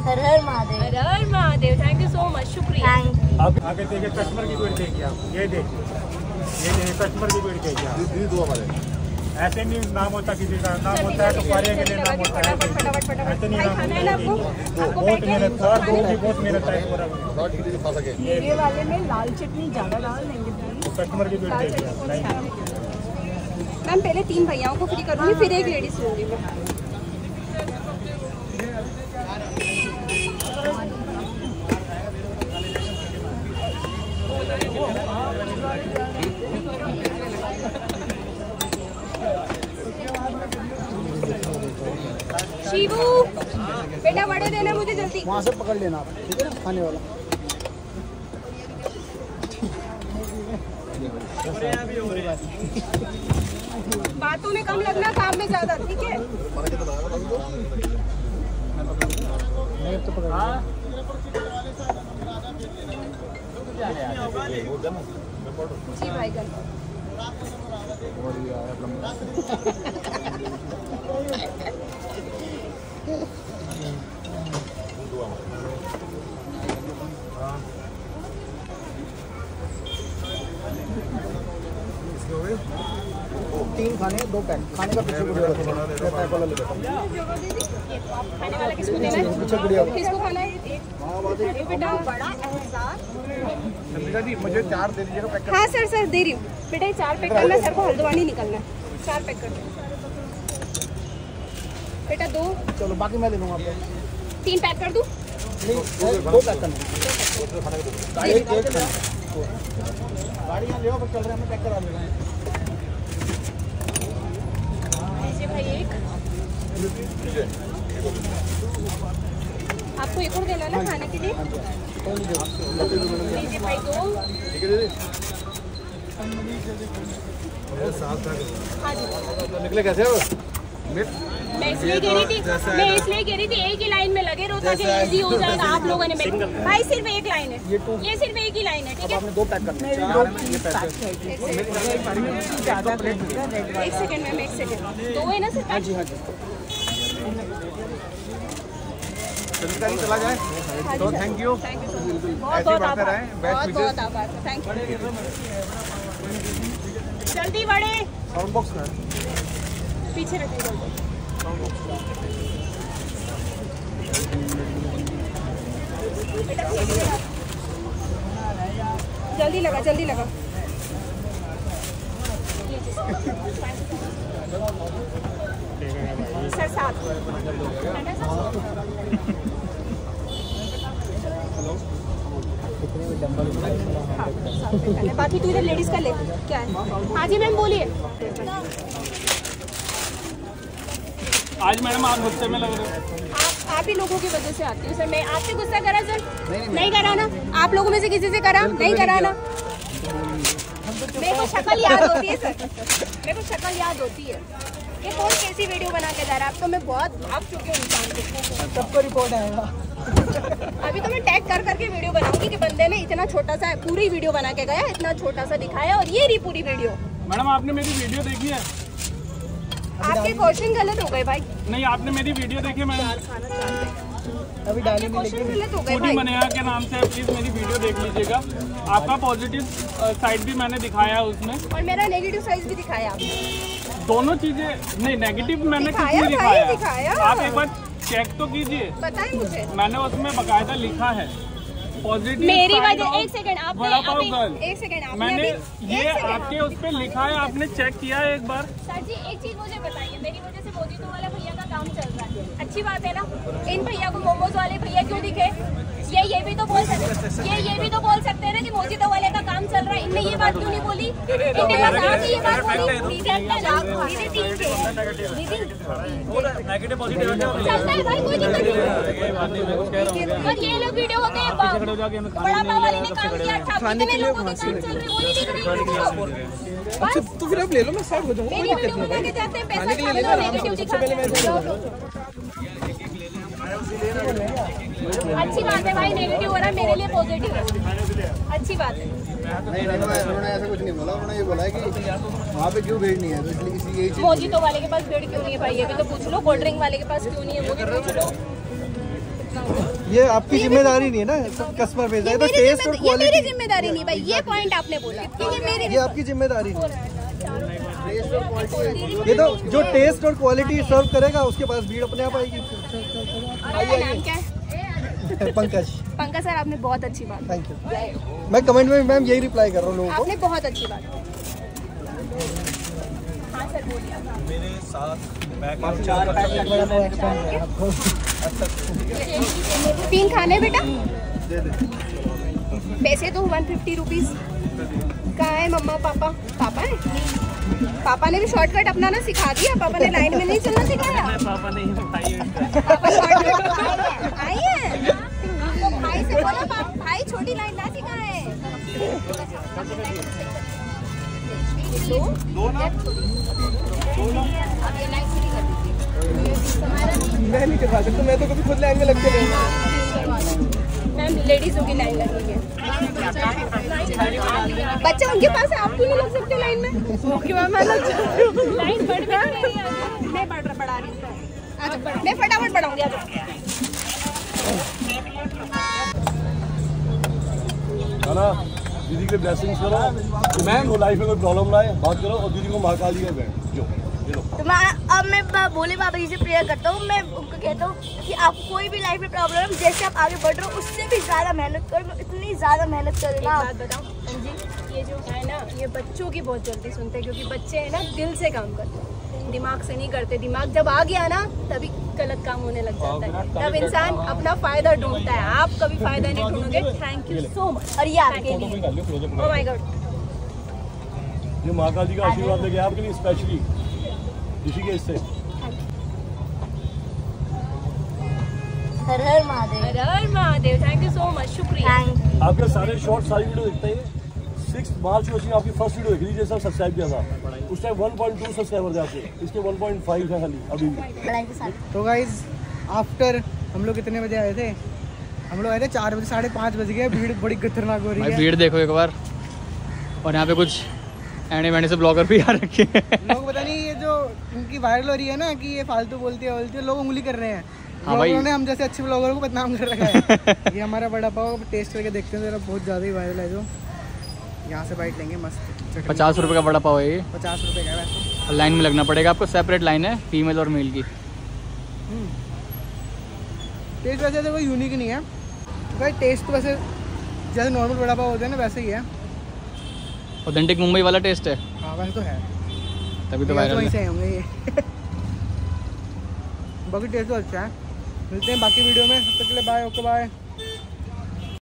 Her Har Mahadev. Har Har Mahadev. Thank you so much, शुक्रिया। अब आगे देखिए कस्टमर की भीड़ देखिए आप, ये देखिए कस्टमर की भीड़ देखिए आप। ऐसे नहीं नाम होता किसी का, नाम होता है तो कार्य के लिए नाम होता है। ऐसे नहीं नाम होता है, बहुत मेहनत सर, बहुत मेहनत है। ये वाले में लाल चटनी ज्यादा डाल देंगे कस्टमर की भीड़ देखिए आप। मैम पहले 3 भैयाओं को फ्री करूँगी, फिर एक लेडीज लूँगी मैं। शिवू बेटा वड़े देना मुझे जल्दी। वहाँ से पकड़ लेना आप, ठीक है ना, खाने वाला। बातों में कम लगना, काम में ज्यादा, ठीक है। जी भाई गन तीन खाने 2 पैक खाने का पीछे गुड़िया खाने वाला किसको देना है? पीछे गुड़िया किसको खाना है? बेटा बड़ा एहसास। मुझे 4 दे दीजिएगा पैक। हाँ सर दे रही हूँ बेटा। 4 पैक करना, सर को हल्द्वानी निकलना है। 4 पैक कर दो बेटा। 2 चलो बाकी मैं ले लूँगा आपको। 3 पैक कर दूँ? नहीं 2 पैक करना। गाड़ी यहाँ ले आओ, चल रहे हैं, मैं पैक करा दूँगा। भाई 1 आपको एक और देना ना खाने के लिए। लीजिए भाई 2। निकले कैसे हो? मैं इसलिए कह रही थी एक ही लाइन में लगे रहो ताकि इजी हो जाएगा आप लोगों ने। भाई सिर्फ एक लाइन है, ये सिर्फ एक ही लाइन है, ठीक है। आपने 2 पैक करने हैं। एक सेकंड मैम, 1 सेकंड। 2 है ना सर? हाँ जी चला जाए तो थैंक यू। बहुत आभार, बहुत आभार, थैंक यू। जल्दी बड़े साउंड बॉक्स में पीछे रखिए जल्दी लगा सर 7। बाकी तू इधर लेडीज का ले, क्या है? हाँ जी मैम बोलिए। आज मैडम आप गुस्से में लग रहे हो। आप ही लोगों की वजह से आती हूँ सर। मैं आपसे गुस्सा करा सर? नहीं करा ना। आप लोगों में से किसी से करा? नहीं करा ना। मेरे को शक्ल याद होती है सर, मेरे को शक्ल याद होती है। ये कौन कैसी वीडियो बना के जा रहा है? अब तो मैं बहुत भाग चुकी हूँ इंसान को। सबको रिपोर्ट आएगा। अभी तो मैं टैग कर करके वीडियो बनाऊंगी कि बंदे ने इतना छोटा सा पूरी वीडियो बना के गया, इतना छोटा सा दिखाया और ये रही पूरी वीडियो। मैडम आपने मेरी वीडियो देखी है? आपके क्वेश्चन गलत हो गए भाई। नहीं आपने मेरी वीडियो देखी है मैडम? अभी डाली क्वेश्चन गलत हो गए फूडी भाई। मनेहा के नाम से प्लीज मेरी वीडियो देख लीजिएगा। आपका पॉजिटिव साइड भी मैंने दिखाया है उसमें, और मेरा नेगेटिव साइड भी दिखाया आपने। दोनों चीजें। नहीं नेगेटिव मैंने कुछ दिखाया नहीं भाई, दिखाया। दिखाया। आप एक बार चेक तो कीजिए, पता है मुझे। मैंने उसमें बकायदा लिखा है पॉजिटिव। मेरी वजह, एक सेकंड आपने मैंने ये आपके उस पर लिखा है, आपने चेक किया है एक बार? सर जी एक चीज मुझे बताइए, मेरी वजह से मोजीतो वाला भैया का काम चल रहा है, अच्छी बात है ना? इन भैया को मोमोज वाले भैया क्यों दिखे? ये भी तो बोल सकते, ये भी तो बोल सकते हैं ना कि मोजीतो वाले का काम चल रहा है। इनने ये बात क्यों नहीं बोली? इनने बस आके ये बात बोली। नेगेटिव पॉजिटिव चलता है भाई, कोई दिक्कत नहीं। और ये लोग वीडियो होते हैं, बड़ा पाव वाले ने काम किया था, कितने लोगों के काम चल रहे हैं वो नहीं दिख रहे। अच्छा तो फिर आप ले लो, मैं साइड हो जाऊंगा। मेरी वीडियो बना के जाते हैं, पैसा खाने का नेगेटिव दिखाते हैं। अच्छी बात है भाई, नेगेटिव हो रहा है, मेरे लिए पॉजिटिव है, अच्छी बात है। नहीं उन्होंने ऐसा कुछ नहीं बोला, उन्होंने ये बोला है कि वहाँ पे क्यों भीड़ नहीं है, तो इसलिए यही चीज़। मोजीतो वाले के पास भीड़ क्यों नहीं है भाई, ये भी तो पूछ लो। कोल्ड ड्रिंक वाले के पास क्यों नहीं है वो भी पूछ लो। ये आपकी जिम्मेदारी नहीं है ना, कस्टमर भेजा है तो टेस्ट और ये क्वालिटी मेरी जिम्मेदारी नहीं भाई, ये पॉइंट आपने बोला, ये आपकी जिम्मेदारी नहीं। ये तो जो टेस्ट और क्वालिटी सर्व करेगा उसके पास भीड़ अपने आप आएगी। नाम क्या है? पंकज। पंकज सर, आपने बहुत अच्छी बात, थैंक यू। मैं कमेंट में मैम यही रिप्लाई कर रहा हूँ लोगों को। आपने बहुत अच्छी बात। हाँ सर बोलिए। मेरे साथ 3 खाने बेटा, पैसे तो 150 रुपीज। कहाँ है मम्मा पापा? पापा है, पापा ने भी शॉर्टकट अपनाना सिखा दिया, पापा ने लाइन में नहीं चलना सिखाया। पापा शॉर्टकट आई है, तो भाई से बोला भाई छोटी लाइन ना सिखाए। अब ये लाइन पूरी कर दीजिए। मैं नहीं करवा सकता, मैं तो कभी खुद लाइन में लग के गई। मैम लेडीजों की लाइन लगनी है, बच्चे उनके पास है, आप क्यों नहीं लग सकते लाइन में? ओके मैम, मैं लग जाती हूँ। लाइन बढ़ भी नहीं रही है, मैं बढ़ा रही हूँ। अच्छा मैं फटाफट बढ़ाऊंगी। ना दीदी के ब्लेसिंग्स करो मैम, वो लाइफ में कोई प्रॉब्लम ना आए, बात करो और दीदी को महाकाल जी का बैठ जो तो मैं भोले बाबा जी से प्रेयर करता हूँ। मैं उनको कहता हूँ कि आप कोई भी लाइफ में प्रॉब्लम है, जैसे आप आगे बढ़ रहे हो उससे भी ज़्यादा मेहनत करो, इतनी ज़्यादा मेहनत करें ना। बात बताऊँ जी, ये जो है ना, ये बच्चों की बहुत जल्दी सुनते हैं, क्योंकि बच्चे हैं ना दिल से काम करते हैं, दिमाग से नहीं करते। दिमाग जब आ गया ना तभी गलत काम होने लग जाता है, तब इंसान अपना फायदा ढूंढता है। आप कभी फायदा नहीं ढूंढोगे। Thank you so much. और ये आपके लिए, ओह माय गॉड, ये महाकाल जी का आशीर्वाद लेके आपके लिए स्पेशली ऋषिकेश से। Har Har Mahadev. Har Har Mahadev. Thank you so much, शुक्रिया। आपके सारे शॉर्ट सारी वीडियो देखते हैं। 6 मार्च को आपकी फर्स्ट वीडियो देखी थी, जैसा सब्सक्राइब किया था उस टाइम 1.2 सब्सक्राइबर थे आपके, इसके 1.5 है खाली अभी भी। तो गाइज आफ्टर हम लोग कितने बजे आए थे? हम लोग आए थे 4 बजे, 5:30 बज गए। भीड़ बड़ी खतरनाक हो रही है। भीड़ देखो एक बार, और यहाँ पे कुछ एंड मैंने से ब्लॉगर भी आ रखे हैं। लोग पता नहीं ये जो इनकी वायरल हो रही है ना कि ये फालतू बोलती है, लोग उंगली कर रहे हैं। हाँ भाई, ने हम जैसे अच्छे ब्लॉगरों को बदनाम कर रखा है। ये हमारा बड़ा पाव टेस्ट करके देखते हैं जरा, बहुत ज़्यादा ही वायरल है। जो यहाँ से बाइट लेंगे मस्त। 50 रुपये का बड़ा पाव है ये, 50 रुपये का वैसे। और लाइन में लगना पड़ेगा आपको, सेपरेट लाइन है फीमेल और मेल की। टेस्ट वैसे तो कोई यूनिक नहीं है भाई, टेस्ट तो वैसे जैसे नॉर्मल बड़ा पाव होता है ना वैसे ही है। ऑथेंटिक मुंबई वाला टेस्ट है। हाँ वैसे तो है, तभी तो वायरल वहीं है। से होंगे ये। बाकी टेस्ट तो अच्छा है। मिलते हैं बाकी वीडियो में, तब तक के लिए बाय। Okay bye.